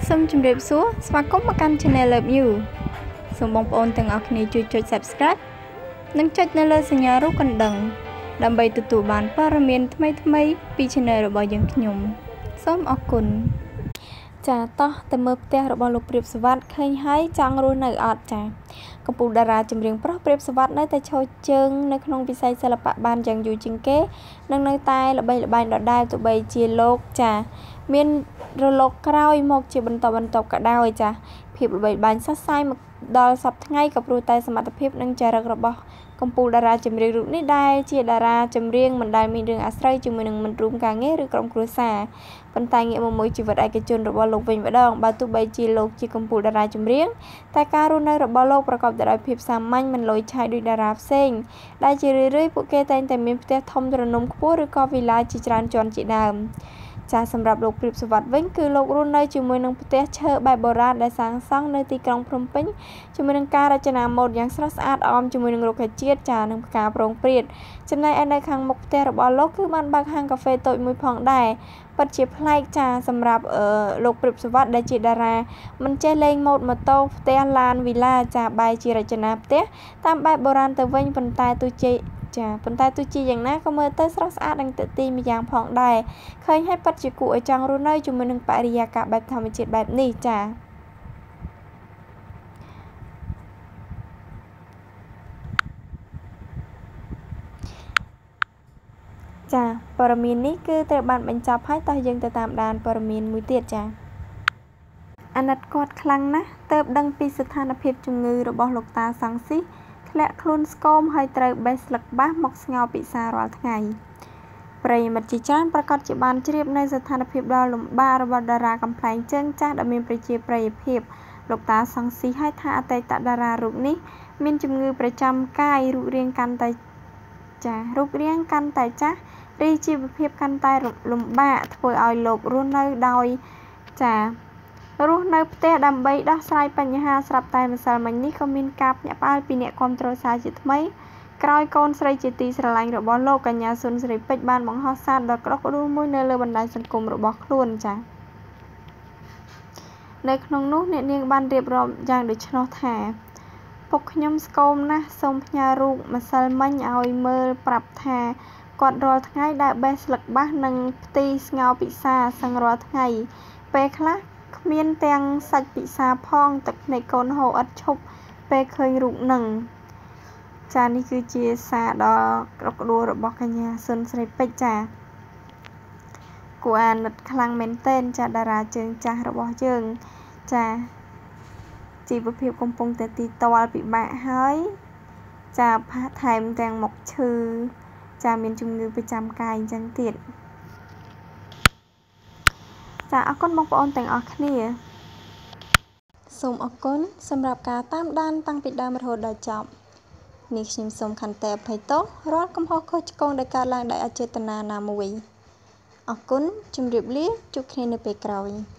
សូមជម្រាបសួរស្វាគមន៍មកកាន់ Channel Love You សូមបងប្អូនទាំងអស់គ្នាជួយចុច Subscribe និងចុចនៅលើសញ្ញារូបកណ្ដឹងដើម្បីទទួលបានព័ត៌មានថ្មីៗពី Channel របស់យើងខ្ញុំសូមអរគុណចាតោះទៅមើលផ្ទះរបស់លោកព្រាបសវត្ថឃើញហើយចង់រស់នៅអត់ចាកំពូលតារាចម្រៀងប្រុសព្រាបសវត្ថនៅតែឈរជើងនៅក្នុងវិស័យសិល្បៈបានយ៉ាងយូរជាងគេនិងនៅតែល្បីល្បាញដដែលទោះបីជាលោកចាមានរលកក្រោយមកជាបន្តក៏ដោយចាភាពល្បីល្បាញសរសៃមកដល់សប្តាហ៍ថ្ងៃក៏ព្រោះតែសមត្ថភាពនិងចរិតរបស់កំពូលតារាចម្រៀងរូបនេះដែលជាតារាចម្រៀងមិនដែលមានរឿងអាស្រ័យជាមួយនឹងមិត្តរួមការងារឬក្រុមគ្រួសារប៉ុន្តែងាកមកមើលជីវិតឯកជនរបស់លោកវិញម្ដងបើទោះបីជាលោកជាកំពូលតារាចម្រៀងតែការរស់នៅរបស់លោកប្រកបដោយភាពសាមញ្ញមិនលយឆាយដូចតារាផ្សេងដែលជារឿយៗពួកគេតែងតែមានផ្ទះធំទ្រនំខ្ពស់ឬក៏វិឡាជាច្រើនជាន់ជាដើមចាសម្រាប់លោកព្រាបសវត្ថវិញគឺលោករស់នៅជាមួយនឹងផ្ទះឈើបែបបុរាណដែលសាងសង់នៅទីក្រុងភ្នំពេញជាមួយនឹងការរចនាម៉ូដយ៉ាងស្រស់ស្អាតអមជាមួយនឹងរុក្ខជាតិចានិងផ្កាប្រងព្រាតចំណែកឯនៅខាងមុខផ្ទះរបស់លោកគឺបានបើកហាងកាហ្វេតូចមួយផងដែរពិតជាប្លែកចាសម្រាប់លោកព្រាបសវត្ថដែលជាតារាមិនចេះលេងម៉ូដម៉ូតូផ្ទះឡានវីឡាចាបែរជារចនាផ្ទះតាមបែបបុរាណទៅវិញប៉ុន្តែទោះជាយ៉ាងណាក៏មើលទៅស្រស់ស្អាតនិងទាក់ទាញម្យ៉ាងផងដែរឃើញហើយពិតជាគួរឲ្យចង់រស់នៅជាមួយនឹងបរិយាកាសបែបធម្មជាតិបែបនេះចាព័ត៌មាននេះគឺត្រូវបានបញ្ចប់ហើយតោះយើងទៅតាមដានព័ត៌មានមួយទៀតចាអាណិតគាត់ខ្លាំងណាស់ទើបដឹងពីស្ថានភាពជំងឺរបស់លោកតាសង្ស៊ីធ្លាក់ខ្លួនស្គមហើយត្រូវបេះស្លឹកបាសមកស្ងោរពិសារាល់ថ្ងៃប្រិយមិត្តជាច្រើនប្រកាសជាបានជ្រាបនៅស្ថានភាពដ៏លំបាករបស់តារាកំប្លែងជើងចាស់ដែលមានប្រជាប្រិយភាពលោកតាសង្ស៊ីហើយថាអតីតតារារូបនេះមានជំងឺប្រចាំកាយរូបរាងកាន់តែចាស់រីជីវភាពកាន់តែលំបាកធ្វើឲ្យលោករស់នៅដោយរស់នៅផ្ទះដើម្បីដោះស្រាយបញ្ហាស្រាប់តែម្សិលមិញនេះក៏មានការភ្ញាក់ផ្អើលពីអ្នកគាំទ្រសារជាថ្មីក្រោយកូនស្រីជាទីស្រឡាញ់របស់លោកកញ្ញាសុនសេរីពេជ្របានបង្ហោះសារដ៏ក្តុកក្តួលមួយនៅលើបណ្ដាញសង្គមរបស់ខ្លួនចានៅក្នុងនោះអ្នកនាងបានរៀបរាប់យ៉ាងដូចនោះថាពុកខ្ញុំស្គមណាស់សូមផ្ញើរូបម្សិលមិញឲ្យមើលប្រាប់ថាគាត់រាល់ថ្ងៃដើរបេះស្លឹកបាសនិងផ្ទីស្ងោរពិសាសឹងរាល់ថ្ងៃពេលខ្លះគ្មានទាំងសាច់ពិសាផងទឹកភ្នែកកូនហូរឥតឈប់ពេលឃើញរូបនឹងចានេះគឺជាសារដ៏ក្តុកក្តួលរបស់កញ្ញាសុនសេរីពេជ្រចាគួរអាណិតខ្លាំងមែនទែនចាតារាជើងចាស់របស់យើងចាជីវភាពកំពុងតែទីតលពិបាកហើយចាថែមទាំងមុខឈឺចាមានជំងឺប្រចាំកាយអញ្ចឹងទៀតចាអរគុណបងប្អូនទាំងអស់គ្នាសូមអរគុណសម្រាប់ការតាមដានតាំងពីដើមរហូតដល់ចប់នេះខ្ញុំសូមខន្តីអភ័យទោសរាល់កំហុសខុសឆ្គងដែលកើតឡើងដោយអចេតនាណាមួយអរគុណជម្រាបលាជួបគ្នានៅពេលក្រោយ